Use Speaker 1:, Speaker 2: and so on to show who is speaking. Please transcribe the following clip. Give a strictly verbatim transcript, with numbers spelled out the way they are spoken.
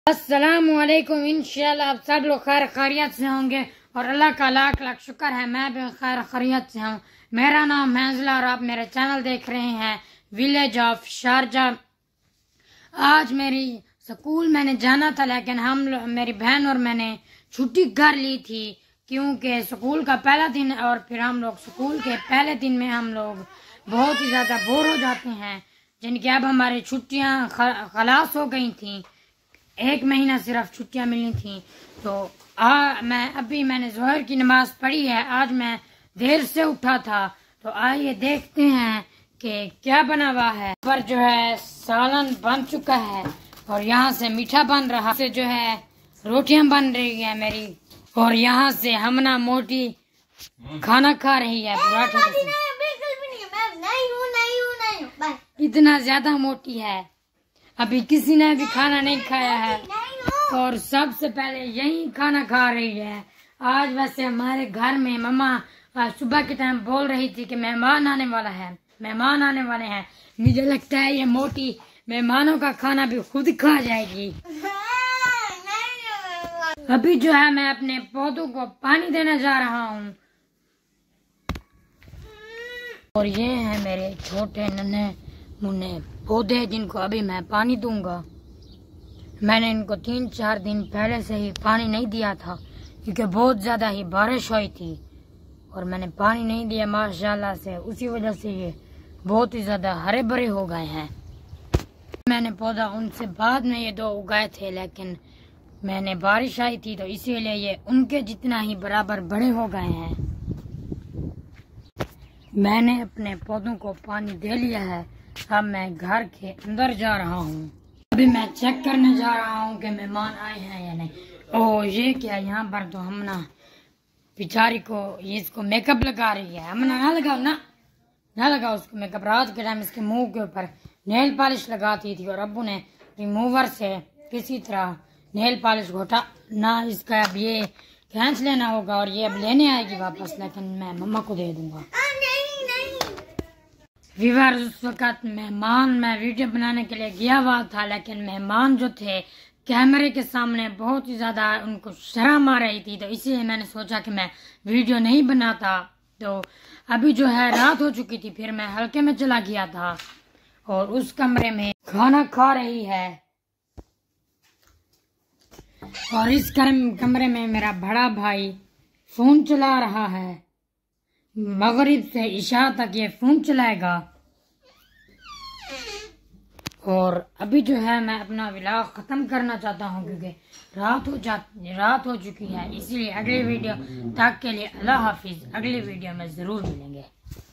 Speaker 1: अस्सलामुअलैकुम। इंशाल्लाह आप सब लोग खैर खैरियत से होंगे और अल्लाह का लाख लाख शुक्र है मैं भी खैर खैरियत से हूँ। मेरा नाम हैंजला और आप मेरे चैनल देख रहे हैं विलेज ऑफ शारजा। आज मेरी स्कूल मैंने जाना था लेकिन हम मेरी बहन और मैंने छुट्टी कर ली थी क्योंकि स्कूल का पहला दिन और फिर हम लोग स्कूल के पहले दिन में हम लोग बहुत ही ज़्यादा बोर हो जाते हैं, जिनकी अब हमारी छुट्टियाँ खलास हो गई थी। एक महीना सिर्फ छुट्टियां मिली थी। तो आ, मैं अभी मैंने जोहर की नमाज पढ़ी है। आज मैं देर से उठा था तो आइए देखते हैं कि क्या बना हुआ है। पर जो है सालन बन चुका है और यहाँ से मीठा बन रहा से जो है रोटियां बन रही है मेरी, और यहाँ से हमना मोटी खाना खा रही है पराठे के साथ। इतना ज्यादा मोटी है, अभी किसी ने भी खाना नहीं खाया है और सबसे पहले यही खाना खा रही है। आज वैसे हमारे घर में मम्मा सुबह के टाइम बोल रही थी कि मेहमान आने वाला है, मेहमान आने वाले हैं। मुझे लगता है ये मोटी मेहमानों का खाना भी खुद खा जाएगी। अभी जो है मैं अपने पौधों को पानी देने जा रहा हूँ और ये है मेरे छोटे नन्हे मुन्ने पौधे जिनको अभी मैं पानी दूंगा। मैंने इनको तीन चार दिन पहले से ही पानी नहीं दिया था क्योंकि बहुत ज्यादा ही बारिश हुई थी और मैंने पानी नहीं दिया माशाल्लाह से, उसी वजह से ये बहुत ही ज्यादा हरे भरे हो गए हैं। मैंने पौधा उनसे बाद में ये दो उगाए थे लेकिन मैंने बारिश आई थी तो इसीलिए ये उनके जितना ही बराबर बड़े हो गए हैं। मैंने अपने पौधों को पानी दे लिया है। अब मैं घर के अंदर जा रहा हूँ। अभी मैं चेक करने जा रहा हूँ कि मेहमान आए हैं या नहीं। ओह ये क्या, यहाँ पर तो हमना बेचारी को ये इसको मेकअप लगा रही है। हमना ना लगाओ ना ना लगाओ उसको मेकअप। रात के टाइम इसके मुंह के ऊपर नेल पॉलिश लगाती थी और अब्बू ने रिमूवर से किसी तरह नेल पॉलिश घोटा ना, इसका अब ये खींच लेना होगा और ये अब लेने आएगी वापस, लेकिन मैं मम्मा को दे दूंगा। विवार उस वक्त मेहमान मैं वीडियो बनाने के लिए गया हुआ था लेकिन मेहमान जो थे कैमरे के सामने बहुत ही ज्यादा उनको शर्म आ रही थी, तो इसीलिए मैंने सोचा कि मैं वीडियो नहीं बनाता। तो अभी जो है रात हो चुकी थी, फिर मैं हल्के में चला गया था और उस कमरे में खाना खा रही है और इस कमरे में मेरा बड़ा भाई फोन चला रहा है। मगरिब से इशा तक ये फोन चलाएगा और अभी जो है मैं अपना व्लॉग खत्म करना चाहता हूँ क्योंकि रात हो जा रात हो चुकी है। इसीलिए अगले वीडियो तक के लिए अल्लाह हाफिज। अगले वीडियो में जरूर मिलेंगे।